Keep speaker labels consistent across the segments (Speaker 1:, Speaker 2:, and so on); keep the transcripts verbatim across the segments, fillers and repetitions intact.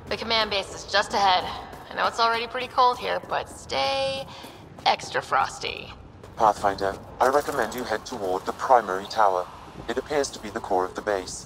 Speaker 1: The command base is just ahead. I know it's already pretty cold here, but stay extra frosty.
Speaker 2: Pathfinder, I recommend you head toward the primary tower. It appears to be the core of the base.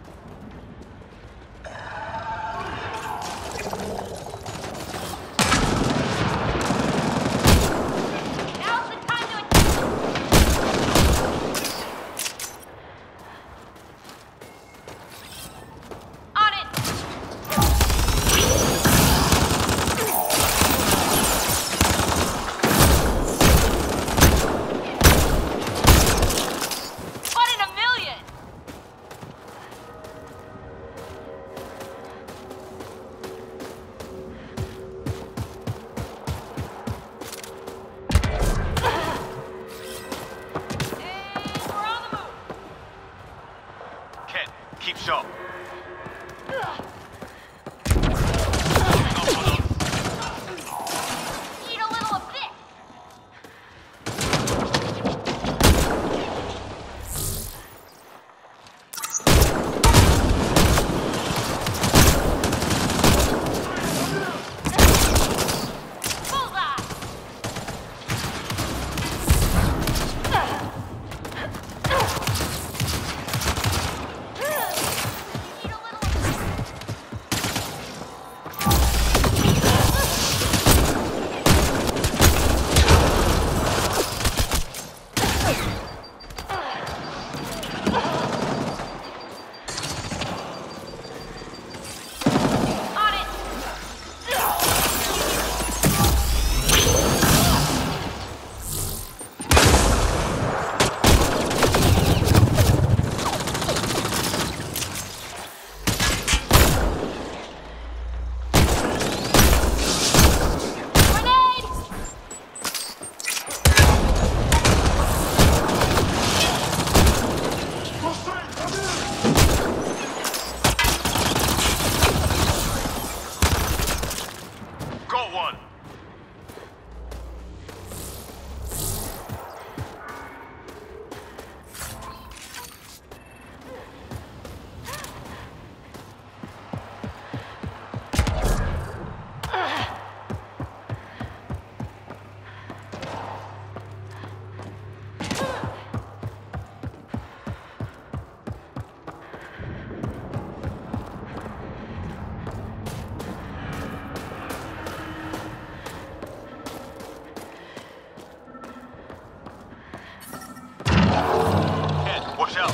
Speaker 3: Keep sharp.
Speaker 1: Eat a little of this.
Speaker 3: Watch out!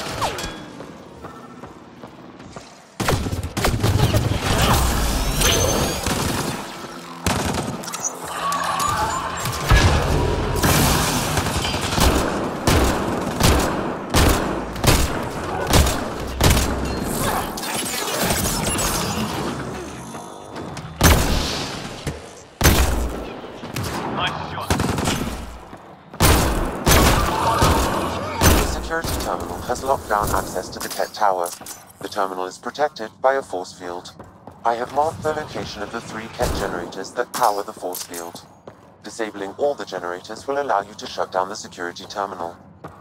Speaker 2: The security terminal has locked down access to the Ket Tower. The terminal is protected by a force field. I have marked the location of the three Ket generators that power the force field. Disabling all the generators will allow you to shut down the security terminal.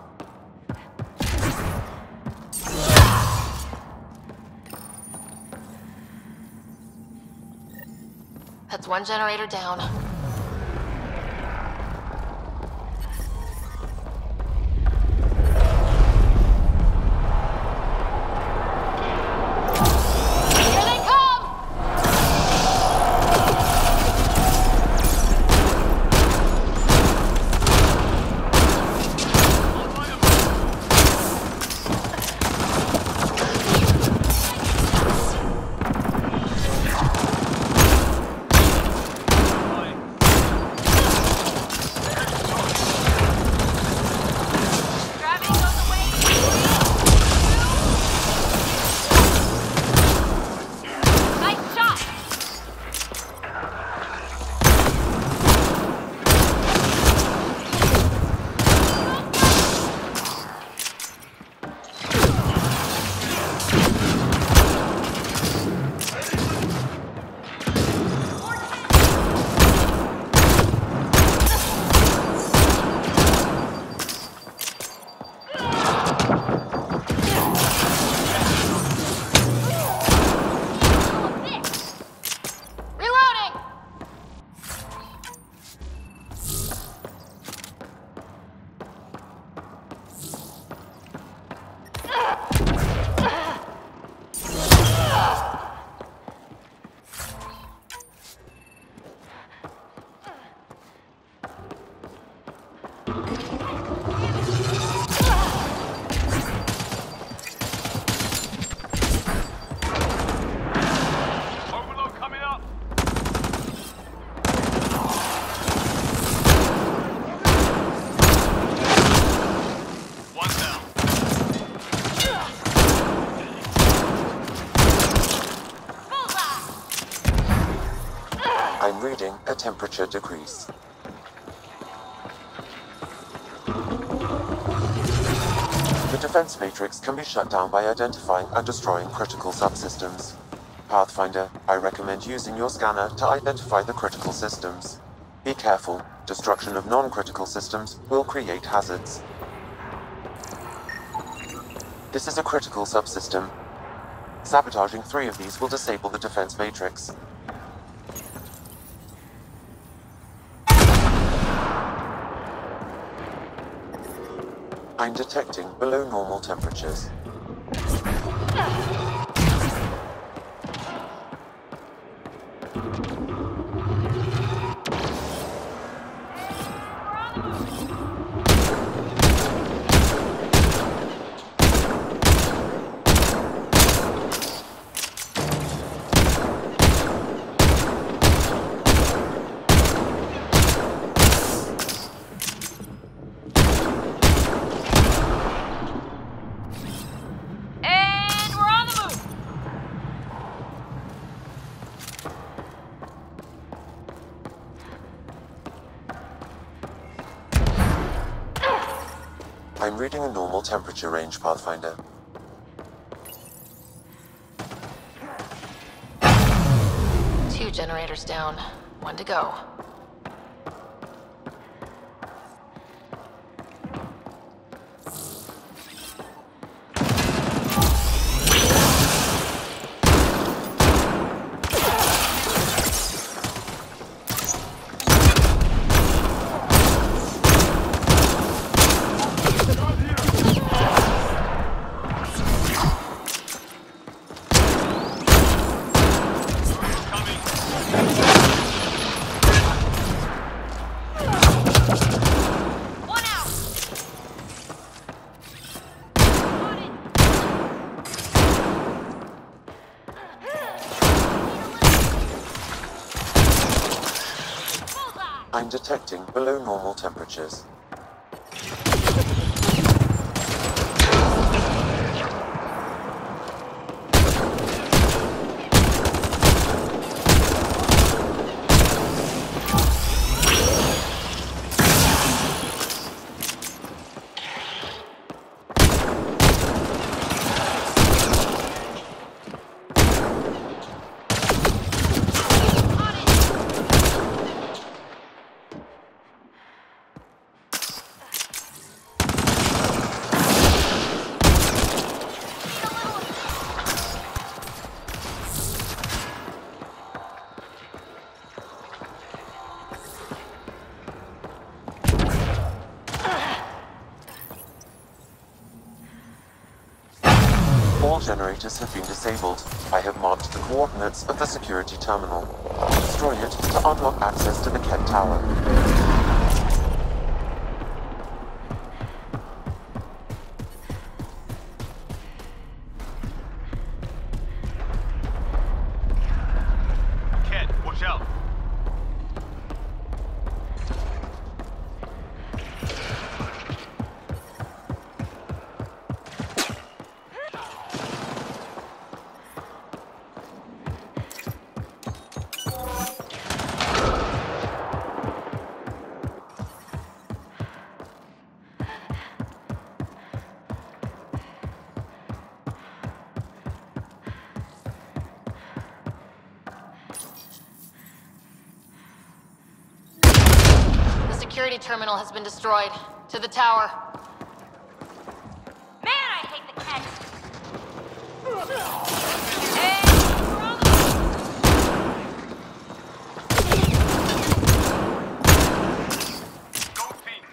Speaker 1: That's one generator down.
Speaker 2: reading a temperature decrease. The defense matrix can be shut down by identifying and destroying critical subsystems. Pathfinder, I recommend using your scanner to identify the critical systems. Be careful, destruction of non-critical systems will create hazards. This is a critical subsystem. Sabotaging three of these will disable the defense matrix. I'm detecting below normal temperatures. I'm reading a normal temperature range, Pathfinder.
Speaker 1: Two generators down. One to go.
Speaker 2: I'm detecting below normal temperatures. All generators have been disabled. I have marked the coordinates of the security terminal. Destroy it to unlock access to the Kett Tower.
Speaker 3: Kett, watch out.
Speaker 1: The security terminal has been destroyed. To the tower.
Speaker 4: Man, I hate the Kett!
Speaker 3: Go team.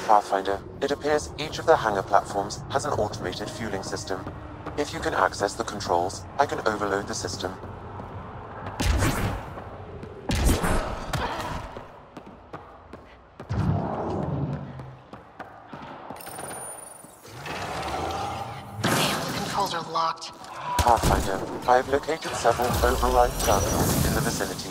Speaker 2: Pathfinder, it appears each of the hangar platforms has an automated fueling system. If you can access the controls, I can overload the system.
Speaker 1: Damn, the controls are locked.
Speaker 2: Pathfinder, I have located several override terminals in the vicinity.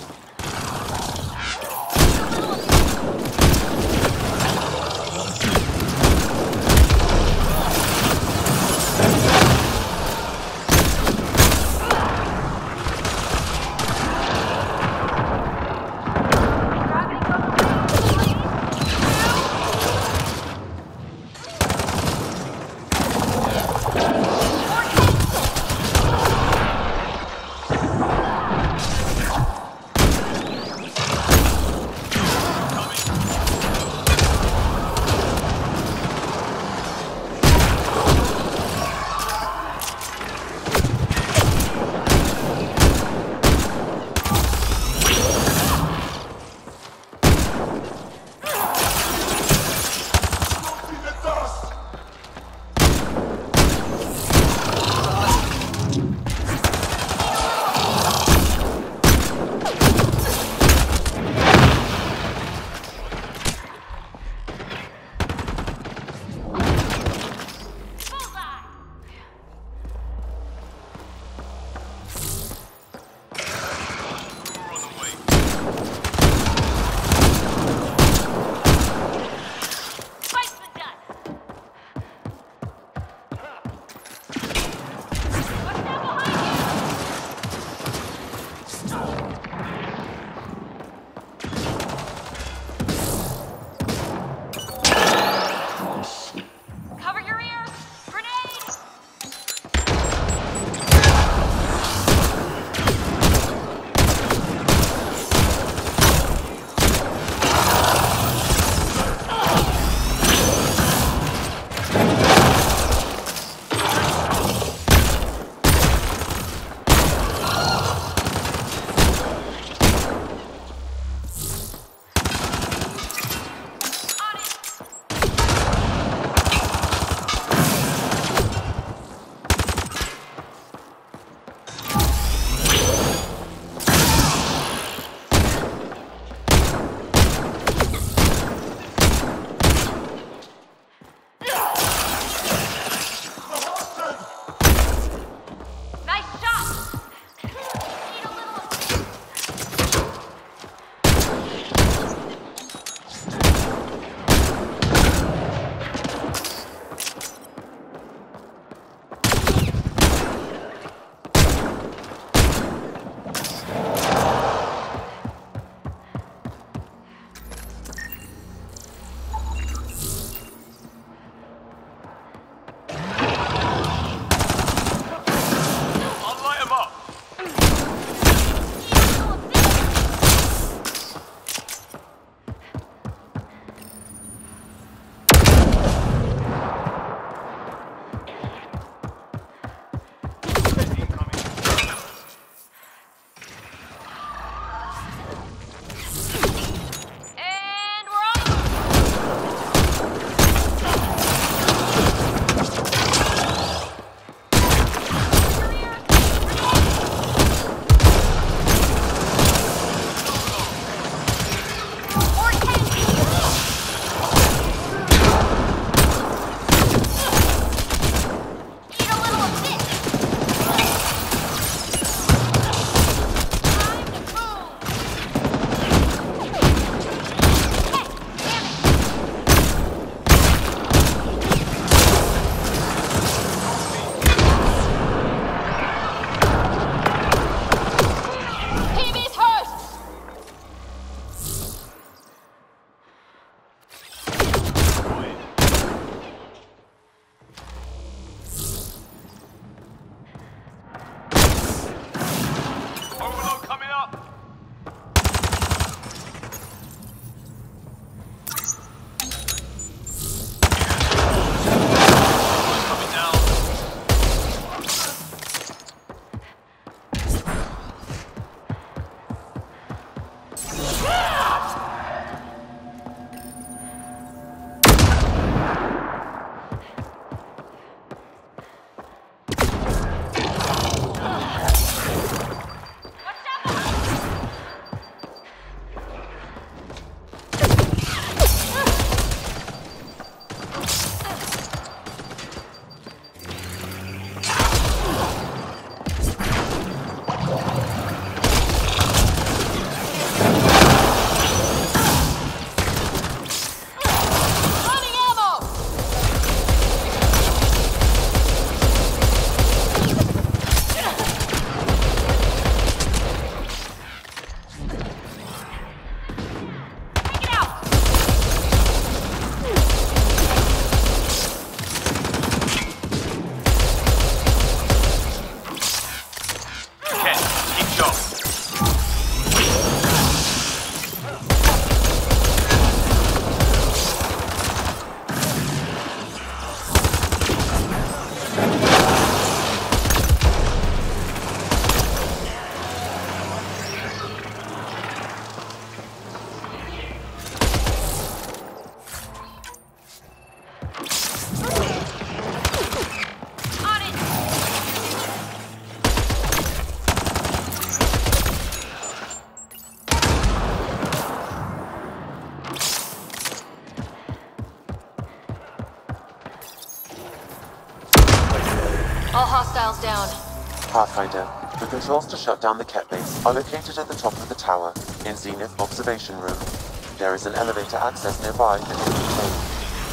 Speaker 1: down.
Speaker 2: Pathfinder, the controls to shut down the Ket base are located at the top of the tower, in Zenith Observation Room. There is an elevator access nearby that can be changed.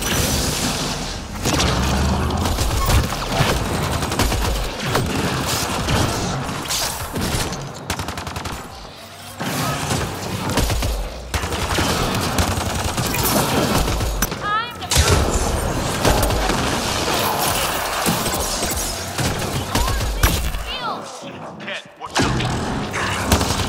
Speaker 3: Cat, watch out.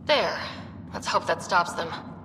Speaker 1: There. Let's hope that stops them.